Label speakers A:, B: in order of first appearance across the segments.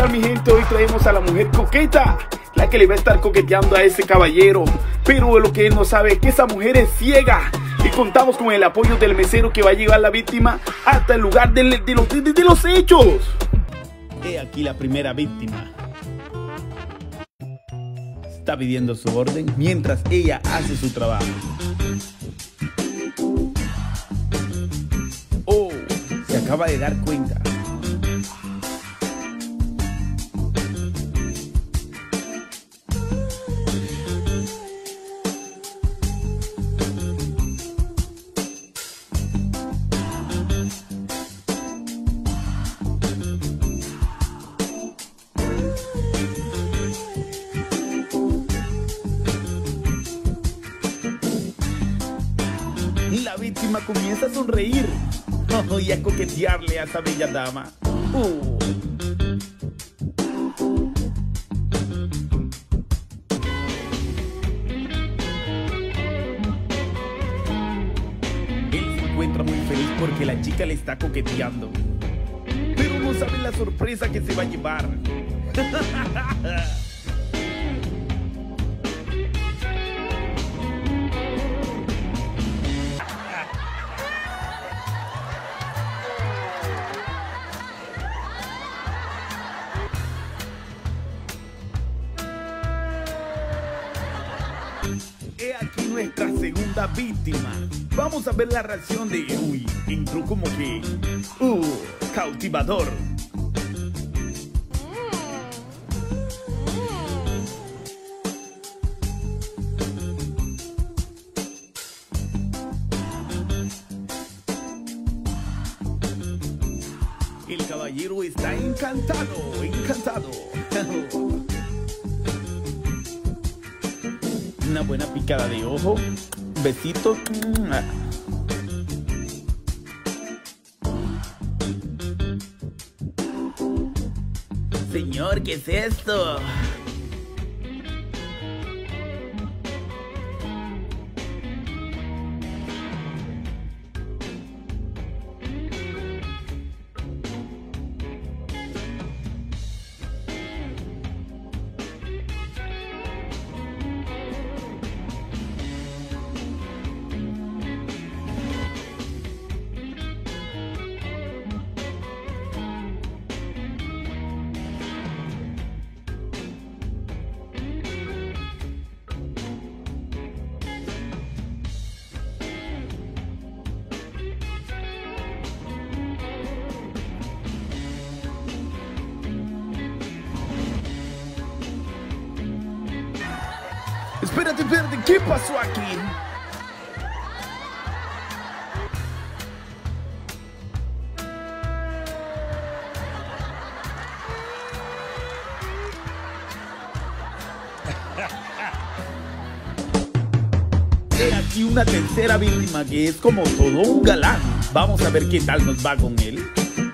A: tal, mi gente? Hoy traemos a la mujer coqueta, la que le va a estar coqueteando a ese caballero. Pero lo que él no sabe es que esa mujer es ciega. Y contamos con el apoyo del mesero que va a llevar a la víctima hasta el lugar de los hechos. He aquí la primera víctima. Está pidiendo su orden mientras ella hace su trabajo. Oh, se acaba de dar cuenta. La víctima comienza a sonreír y a coquetearle a esa bella dama. Él se encuentra muy feliz porque la chica le está coqueteando, pero no sabe la sorpresa que se va a llevar. He aquí nuestra segunda víctima. Vamos a ver la reacción de entró como que cautivador. El caballero está encantado, encantado. Una buena picada de ojo, besito. Señor, ¿qué es esto? Espérate, ¿qué pasó aquí? He aquí una tercera víctima que es como todo un galán. Vamos a ver qué tal nos va con él.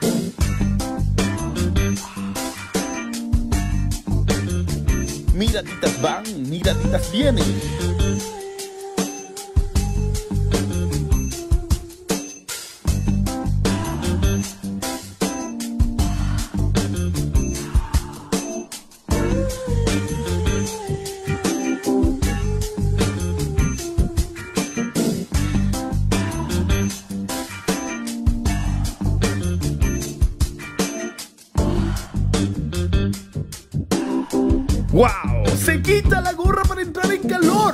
A: Miraditas van, miraditas vienen. ¡Wow! ¡Se quita la gorra para entrar en calor!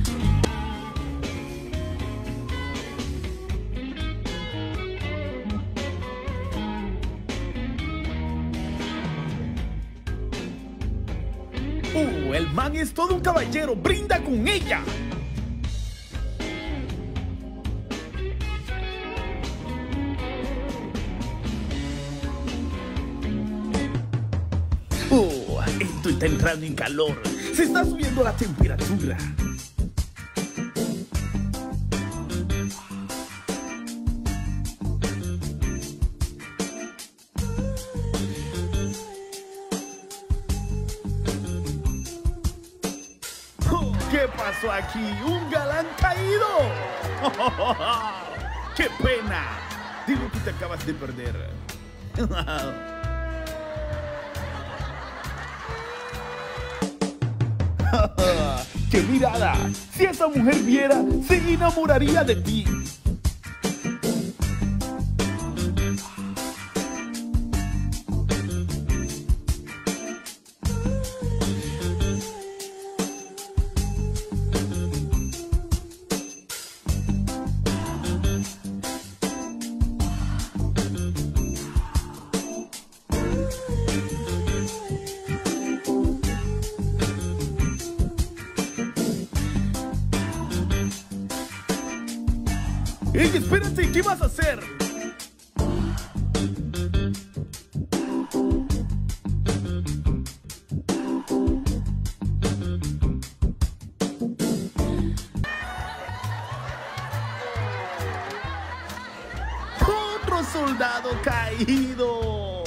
A: El man es todo un caballero, brinda con ella. Esto está entrando en calor. Se está subiendo la temperatura. ¿Qué pasó aquí? ¡Un galán caído! ¡Qué pena! Digo que te acabas de perder. ¡Qué mirada! Si esa mujer viera, se enamoraría de ti. ¡Ey, espérate! ¿Qué vas a hacer? ¡Otro soldado caído!